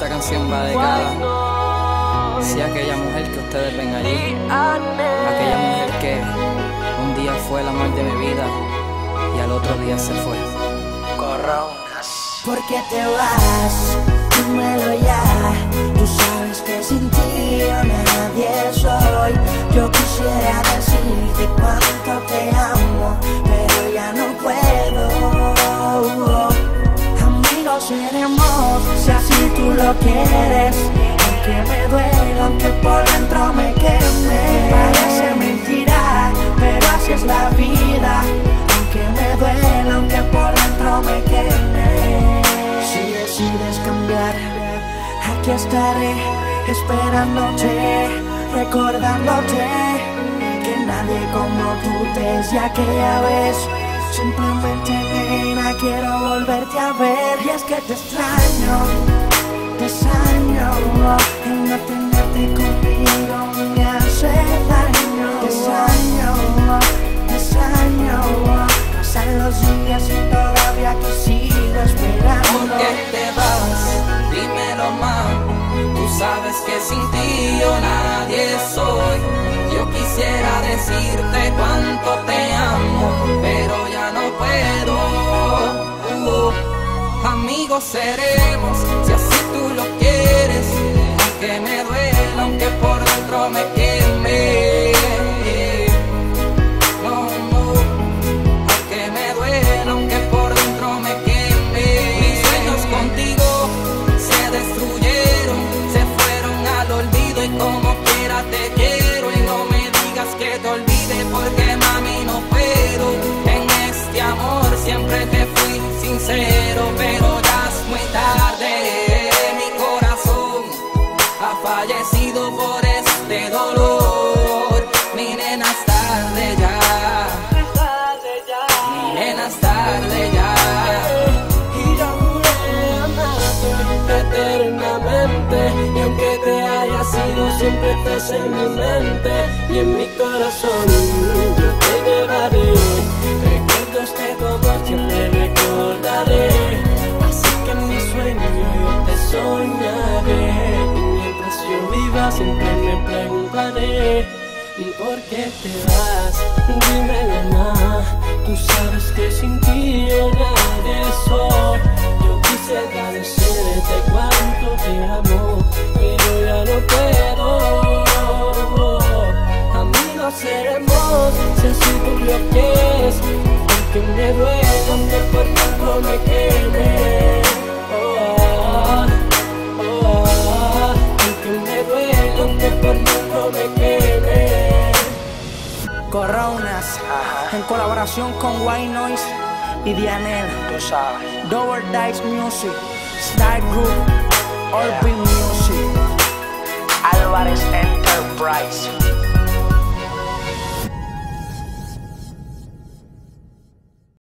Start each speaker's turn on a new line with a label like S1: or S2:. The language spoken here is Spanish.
S1: Esta canción va dedicada sí, a aquella mujer que ustedes ven allí, aquella mujer que un día fue el amor de mi vida y al otro día se fue.
S2: ¿Por qué te vas? Dímelo ya. Tú sabes que sin ti yo nadie soy. Yo quisiera decirte cuánto te amo, pero ya no puedo. Amigos seremos, si así tú lo quieres. Aunque me duela, aunque por dentro me queme. Parece mentira, pero así es la vida. Aunque me duela, aunque por dentro me queme. Si decides cambiar, aquí estaré esperándote, recordándote que nadie como tú te decía aquella vez. Simplemente nena, quiero volverte a ver. Y es que te extraño y no tenerte conmigo me hace daño. Te extraño, pasan los días y todavía aquí sigo esperando.
S1: ¿Por qué te vas? Dímelo más. Tú sabes que sin ti yo nadie soy. Yo quisiera decirte cuánto te amo, pero ya no puedo. Amigos seremos, si así tú lo quieres. Aunque me duela, aunque por dentro me queme. No, aunque me duela, aunque por dentro me queme. Mis sueños contigo se destruyeron, se fueron al olvido y como quiera te quiero. Y no me digas que te olvide porque mami no puedo. En este amor siempre te fui sincero, pero ya es muy tarde. Mi corazón ha fallecido por este dolor. Mi nena es tarde ya. Mi nena es tarde ya.
S2: Y yo juré amarte eternamente. Y aunque te haya sido, siempre estás en mi mente y en mi corazón. Yo te llevaré recuerdos que como siempre recordaré. Así que en mi sueño yo te soñaré. Y mientras yo viva siempre me preguntaré ¿por qué te vas? Dime mamá. Tú sabes que sin ti yo nadie soy. Yo quise agradecerte cuánto te amo, pero ya no puedo. Amigos seremos, si así tú lo quieres. Aunque me duele, aunque por dentro me queme. Aunque me duele, aunque por dentro me queme. Coronas, en colaboración con White Noise y Dianel.
S3: Tú sabes.
S2: Double Dice Music, Star Group, Orbit Music,
S3: Álvarez Enterprise.